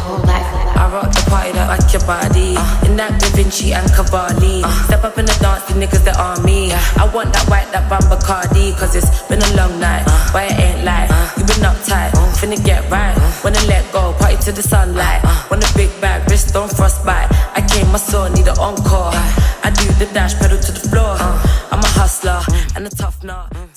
whole life like that. I rock the party that like your body. In that Da Vinci and Cavalli. Step up in the dance, the niggas that on me. I want that white, that Bamba Cardi. Cause it's been a long night, but it ain't like you been uptight, finna get right. Wanna let go, party to the sunlight. Want a big bag, wrist on frostbite. I came, my soul, need an encore. I do the dash, pedal to the floor. I'm a hustler and a tough nut.